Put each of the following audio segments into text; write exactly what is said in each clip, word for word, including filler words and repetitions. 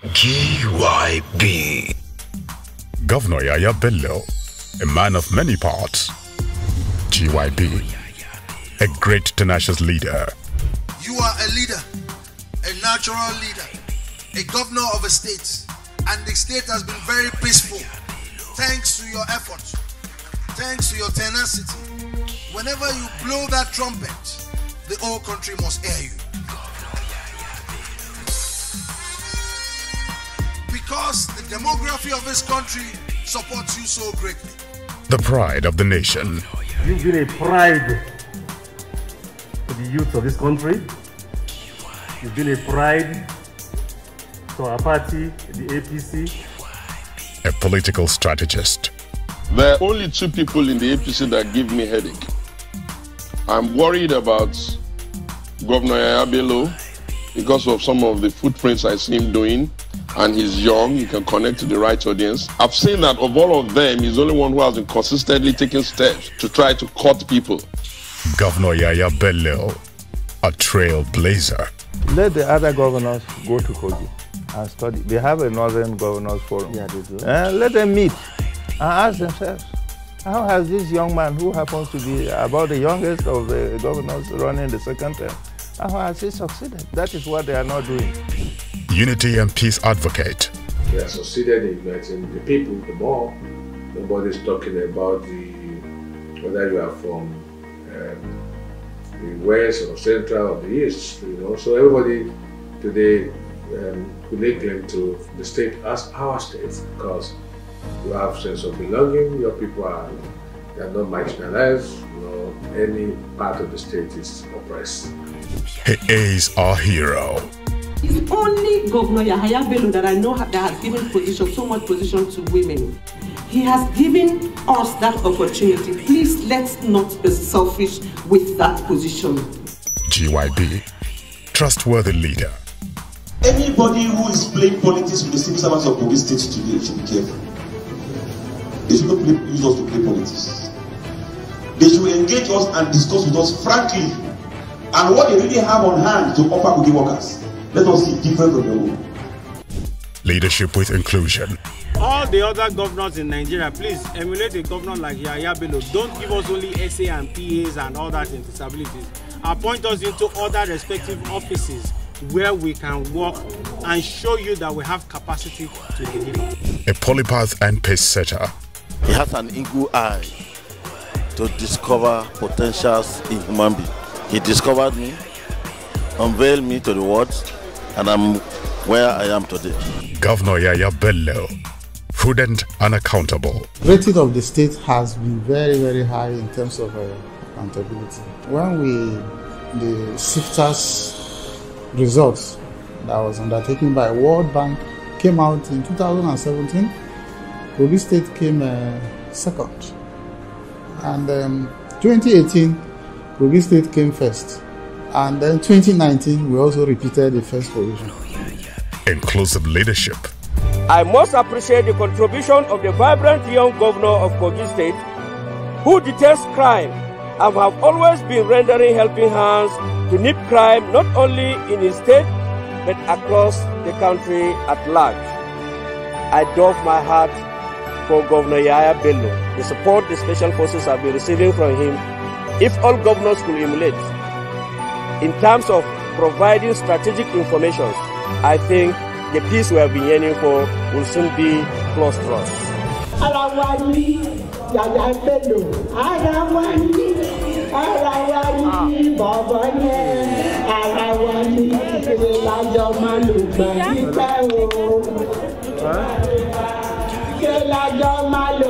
G Y B. Governor Yahaya Bello, a man of many parts. G Y B, a great tenacious leader. You are a leader, a natural leader, a governor of a state, and the state has been very peaceful thanks to your efforts, thanks to your tenacity. Whenever you blow that trumpet, the whole country must hear you. Because the demography of this country supports you so greatly. The pride of the nation. You've been a pride to the youth of this country. You've been a pride to our party, the A P C. A political strategist. There are only two people in the A P C that give me headache. I'm worried about Governor Yahaya Bello because of some of the footprints I see him doing, and he's young, he can connect to the right audience. I've seen that of all of them, he's the only one who has been consistently taking steps to try to cut people. Governor Yahaya Bello, a trailblazer. Let the other governors go to Kogi and study. They have a Northern Governors Forum. Yeah, they do. Uh, let them meet and ask themselves, how has this young man, who happens to be about the youngest of the governors running the second term, how has he succeeded? That is what they are not doing. Unity and peace advocate. They have succeeded in uniting the people the more. Nobody's talking about the whether you are from um, the west or central or the east, you know. So everybody today um, could lay claim to the state as our state because you have sense of belonging. Your people are they are not marginalized. You know, any part of the state is oppressed. He is our hero. It's only Governor Yahaya Bello that I know that has given position, so much position to women. He has given us that opportunity. Please, let's not be selfish with that position. G Y B, trustworthy leader. Anybody who is playing politics with the civil servants of Kogi State today should be careful. They should not play, use us to play politics. They should engage us and discuss with us frankly and what they really have on hand to offer Kogi workers. Let us see different from your own. Leadership with inclusion. All the other governors in Nigeria, please emulate a governor like Yahaya Bello. Don't give us only S A and P As and all that in disabilities. Appoint us into other respective offices where we can work and show you that we have capacity to deliver. A polypath and pace setter. He has an eagle eye to discover potentials in human beings. He discovered me, unveiled me to the world, and I'm where I am today. Governor Yahaya Bello, prudent and accountable. Rating of the state has been very, very high in terms of uh, accountability. When we, the SIFTAS results that was undertaken by World Bank came out in two thousand seventeen, Kogi State came uh, second. And um, twenty eighteen, Kogi State came first. And then twenty nineteen, we also repeated the first position. Inclusive leadership. I most appreciate the contribution of the vibrant young governor of Kogi State, who detests crime and have always been rendering helping hands to nip crime not only in his state, but across the country at large. I doff my hat for Governor Yahaya Bello, the support the special forces have been receiving from him. If all governors could emulate, in terms of providing strategic information, I think the peace we have been yearning for will soon be close to us. Arawani, Yahaya Bello, Arawani, Arawani, Babane, Arawani, Kelajo Maluba, Kelajo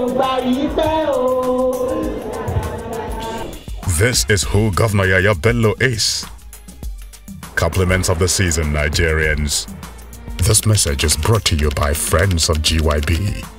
Maluba. This is who Governor Yahaya Bello is. Compliments of the season, Nigerians. This message is brought to you by friends of G Y B.